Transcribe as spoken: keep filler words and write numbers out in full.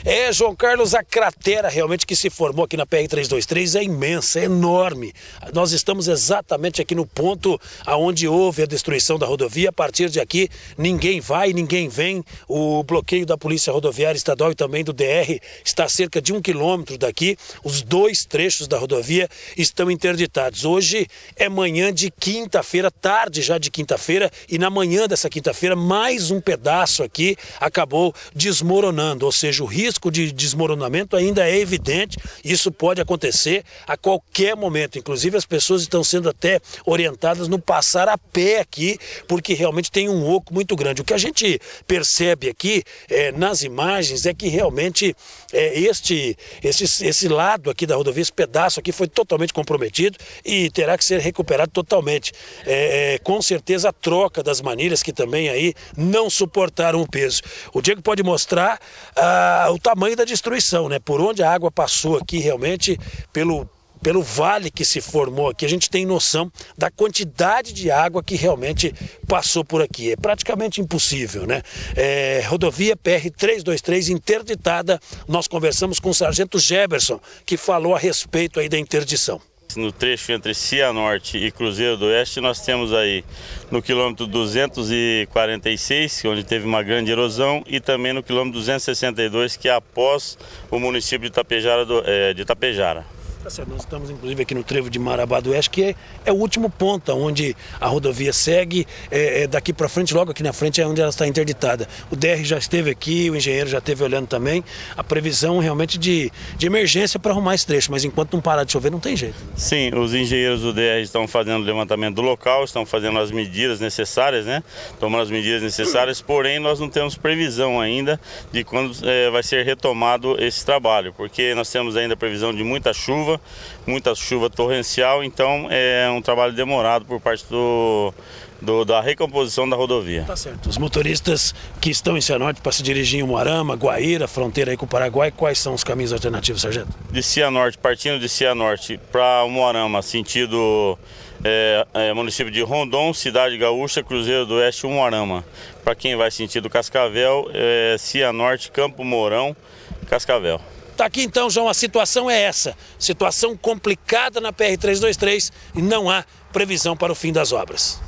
É, João Carlos, a cratera realmente que se formou aqui na P R trezentos e vinte e três é imensa, é enorme. Nós estamos exatamente aqui no ponto onde houve a destruição da rodovia. A partir de aqui, ninguém vai, ninguém vem. O bloqueio da Polícia Rodoviária Estadual e também do D R está a cerca de um quilômetro daqui. Os dois trechos da rodovia estão interditados. Hoje é manhã de quinta-feira, tarde já de quinta-feira, e na manhã dessa quinta-feira, mais um pedaço aqui acabou desmoronando, ou seja, o risco de desmoronamento ainda é evidente. Isso pode acontecer a qualquer momento. Inclusive, as pessoas estão sendo até orientadas no passar a pé aqui, porque realmente tem um oco muito grande. O que a gente percebe aqui é, nas imagens é que realmente é, este, esse, esse lado aqui da rodovia, esse pedaço aqui foi totalmente comprometido e terá que ser recuperado totalmente. É, é, com certeza a troca das manilhas que também aí não suportaram o peso. O Diego pode mostrar ah, o tamanho da destruição, né? Por onde a água passou aqui realmente, pelo pelo vale que se formou aqui, a gente tem noção da quantidade de água que realmente passou por aqui. É praticamente impossível, né? É, rodovia P R trezentos e vinte e três interditada. Nós conversamos com o sargento Geberson, que falou a respeito aí da interdição. No trecho entre Cianorte e Cruzeiro do Oeste, nós temos aí no quilômetro duzentos e quarenta e seis, onde teve uma grande erosão, e também no quilômetro duzentos e sessenta e dois, que é após o município de Itapejara. Do, é, de Itapejara. Tá certo, nós estamos inclusive aqui no trevo de Marabá do Oeste, que é, é o último ponto onde a rodovia segue, é, é daqui para frente, logo aqui na frente é onde ela está interditada. O D R já esteve aqui, o engenheiro já esteve olhando também, a previsão realmente de, de emergência para arrumar esse trecho, mas enquanto não parar de chover não tem jeito. Sim, os engenheiros do D R estão fazendo o levantamento do local, estão fazendo as medidas necessárias, né? Tomando as medidas necessárias, porém nós não temos previsão ainda de quando é, vai ser retomado esse trabalho, porque nós temos ainda a previsão de muita chuva, muita chuva torrencial, então é um trabalho demorado por parte do, do, da recomposição da rodovia. Tá certo. Os motoristas que estão em Cianorte para se dirigir em Umuarama, Guaíra, fronteira aí com o Paraguai, quais são os caminhos alternativos, sargento? De Cianorte, partindo de Cianorte para Umuarama, sentido é, é, município de Rondon, Cidade Gaúcha, Cruzeiro do Oeste, Umuarama. Para quem vai sentido Cascavel, é, Cianorte, Campo Mourão, Cascavel. Tá aqui então, João, a situação é essa. Situação complicada na P R trezentos e vinte e três e não há previsão para o fim das obras.